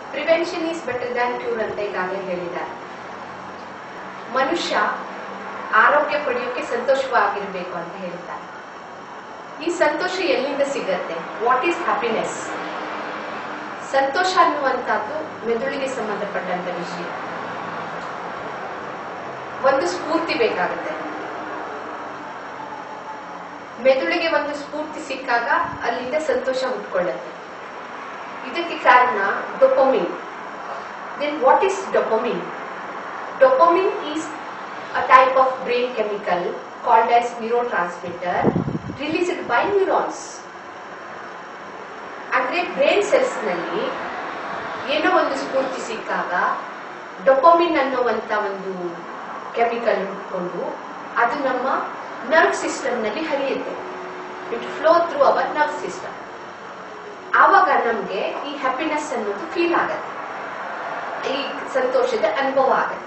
Prevention is better than cure ಅಂತ ಈಗಾಗಲೇ ಹೇಳಿದ್ದಾರೆ. ಮನುಷ್ಯ ಆರೋಗ್ಯ ಪಡೆಯೋಕೆ ಸಂತೋಷವಾಗಿರಬೇಕು ಅಂತ ಹೇಳ್ತಾರೆ. ಈ ಸಂತೋಷ ಎಲ್ಲಿಂದ ಸಿಗತ್ತೆ? What is happiness? ಸಂತೋಷ ಅನ್ನುವಂಥದ್ದು ಮೆದುಳಿಗೆ ಸಂಬಂಧಪಟ್ಟಂತ ವಿಷಯ. ಒಂದು ಸ್ಫೂರ್ತಿ ಬೇಕಾಗುತ್ತೆ. ಮೆದುಳಿಗೆ ಒಂದು ಸ್ಫೂರ್ತಿ ಸಿಕ್ಕಾಗ ಅಲ್ಲಿಂದ ಸಂತೋಷ ಹುಟ್ಕೊಳ್ಳುತ್ತೆ. ಇದಕ್ಕೆ ಕಾರಣ dopamine. Then what is dopamine? Dopamine is a type of brain chemical called as neurotransmitter released by neurons. ಅಂದ್ರೆ ಬ್ರೈನ್ ಸೆಲ್ಸ್ ನಲ್ಲಿ ಏನೋ ಒಂದು ಸ್ಫೂರ್ತಿ ಸಿಕ್ಕಾಗ ಡೊಪಮಿನ್ ಅನ್ನುವಂತ ಒಂದು ಕೆಮಿಕಲ್ ಹುಟ್ಕೊಂಡು ಅದು ನಮ್ಮ ನರ್ವ್ ಸಿಸ್ಟಮ್ ನಲ್ಲಿ ಹರಿಯುತ್ತೆ. It flow through our nerve system. ಆವಾಗ ನಮ್ಗೆ ಈ ಹ್ಯಾಪಿನೆಸ್ ಅನ್ನೋದು ಫೀಲ್ ಆಗತ್ತೆ, ಈ ಸಂತೋಷದ ಅನುಭವ ಆಗತ್ತೆ.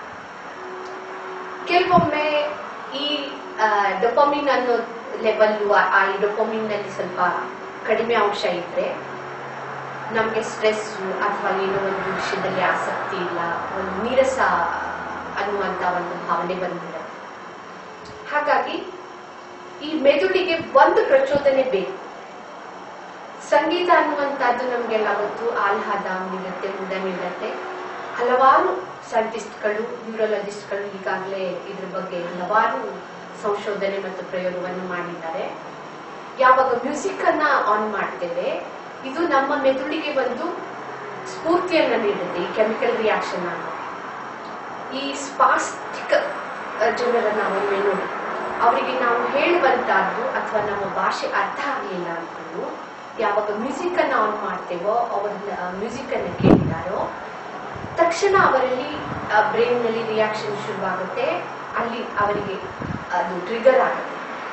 ಕೆಲವೊಮ್ಮೆ ಈ ಡೊಪಮಿನ್ ಅನ್ನೋ ಲೆವೆಲ್, ಆ ಡೊಪಮಿನ್ ನಲ್ಲಿ ಸ್ವಲ್ಪ ಕಡಿಮೆ ಅಂಶ ಇದ್ರೆ ನಮ್ಗೆ ಸ್ಟ್ರೆಸ್ ಅಥವಾ ಏನೋ ಒಂದು ವಿಷಯದಲ್ಲಿ ಆಸಕ್ತಿ ಇಲ್ಲ, ಒಂದು ನೀರಸ ಅನ್ನುವಂತ ಒಂದು ಭಾವನೆ ಬಂದಿರುತ್ತೆ. ಹಾಗಾಗಿ ಈ ಮೆದುಳಿಗೆ ಒಂದು ಪ್ರಚೋದನೆ ಬೇಕು. ಸಂಗೀತ ಅನ್ನುವಂಥದ್ದು ನಮ್ಗೆಲ್ಲ ಗೊತ್ತು, ಆಹ್ಲಾದ ನೀಡುತ್ತೆ, ಮುದ ನೀಡುತ್ತೆ. ಹಲವಾರು ಸೈಂಟಿಸ್ಟ್ಗಳು, ನ್ಯೂರಾಲಜಿಸ್ಟ್ಗಳು ಈಗಾಗಲೇ ಇದ್ರ ಬಗ್ಗೆ ಹಲವಾರು ಸಂಶೋಧನೆ ಮತ್ತು ಪ್ರಯೋಗವನ್ನು ಮಾಡಿದ್ದಾರೆ. ಯಾವಾಗ ಮ್ಯೂಸಿಕ್ ಅನ್ನ ಆನ್ ಮಾಡ್ತೇವೆ, ಇದು ನಮ್ಮ ಮೆದುಳಿಗೆ ಒಂದು ಸ್ಫೂರ್ತಿಯನ್ನ ನೀಡುತ್ತೆ, ಈ ಕೆಮಿಕಲ್ ರಿಯಾಕ್ಷನ್ ಅನ್ನು. ಈ ಸ್ಪಾಸ್ಟಿಕ್ ಜನರನ್ನ ನಾವೊಮ್ಮೆ ನೋಡಿ, ಅವರಿಗೆ ನಾವು ಹೇಳುವಂತಹದ್ದು ಅಥವಾ ನಮ್ಮ ಭಾಷೆ ಅರ್ಥ ಆಗಲಿಲ್ಲ ಅಂತಂದು ಯಾವಾಗ ಮ್ಯೂಸಿಕ್ ಅನ್ನ ಆನ್ ಮಾಡ್ತೇವೋ, ಅವರ ಮ್ಯೂಸಿಕ್ ಅನ್ನ ಕೇಳ್ತಾರೋ ತಕ್ಷಣ ಅವರಲ್ಲಿ ಬ್ರೈನ್ ನಲ್ಲಿ ರಿಯಾಕ್ಷನ್ ಶುರುವಾಗುತ್ತೆ, ಅಲ್ಲಿ ಅವರಿಗೆ ಅದು ಟ್ರಿಗರ್ ಆಗುತ್ತೆ.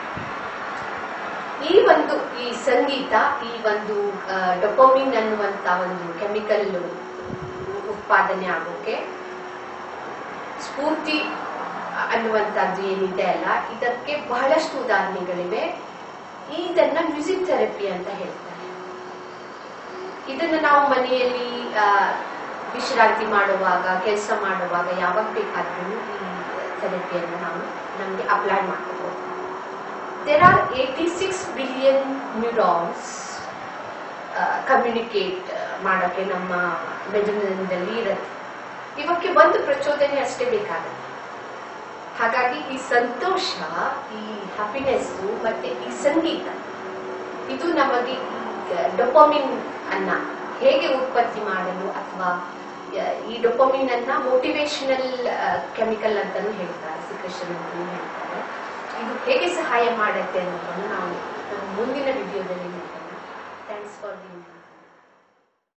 ಈ ಸಂಗೀತ, ಈ ಒಂದು ಡೊಪಮಿನ್ ಅನ್ನುವಂತ ಒಂದು ಕೆಮಿಕಲ್ ಉತ್ಪಾದನೆ ಆಗೋಕೆ ಸ್ಫೂರ್ತಿ ಅನ್ನುವಂಥದ್ದು ಏನಿದೆ ಅಲ್ಲ, ಇದಕ್ಕೆ ಬಹಳಷ್ಟು ಉದಾಹರಣೆಗಳಿವೆ. ಇದನ್ನ ಮ್ಯೂಸಿಕ್ ಥೆರಪಿ ಅಂತ ಹೇಳ್ತಾರೆ. ಇದನ್ನ ನಾವು ಮನೆಯಲ್ಲಿ ವಿಶ್ರಾಂತಿ ಮಾಡುವಾಗ, ಕೆಲಸ ಮಾಡುವಾಗ, ಯಾವಾಗ ಬೇಕಾದ್ರೂ ಈ ಥೆರಪಿಯನ್ನು ನಾವು ನಮಗೆ ಅಪ್ಲೈ ಮಾಡ್ಕೋಬಹುದು. There are 86 billion neurons communicate ಮಾಡೋಕೆ ನಮ್ಮ ಮೆದುಳಿನಲ್ಲಿ ಇರುತ್ತೆ. ಇವಕ್ಕೆ ಒಂದು ಪ್ರಚೋದನೆ ಅಷ್ಟೇ ಬೇಕಾಗುತ್ತೆ. ಹಾಗಾಗಿ ಈ ಸಂತೋಷ, ಈ ಹ್ಯಾಪಿನೆಸ್ ಮತ್ತೆ ಈ ಸಂಗೀತ, ಇದು ನಮಗೆ ಡೊಪಮಿನ್ ಅನ್ನ ಹೇಗೆ ಉತ್ಪತ್ತಿ ಮಾಡಲು, ಅಥವಾ ಈ ಡೊಪಮಿನ್ ಅನ್ನ ಮೋಟಿವೇಶನಲ್ ಕೆಮಿಕಲ್ ಅಂತಾನು ಹೇಳ್ತಾರೆ, ಸಿಕ್ರೆಷನ್ ಅಂತಾನು ಹೇಳ್ತಾರೆ. ಇದು ಹೇಗೆ ಸಹಾಯ ಮಾಡುತ್ತೆ ಅನ್ನೋದನ್ನು ನಾವು ಮುಂದಿನ ವಿಡಿಯೋದಲ್ಲಿ ನೋಡೋಣ. Thanks for watching.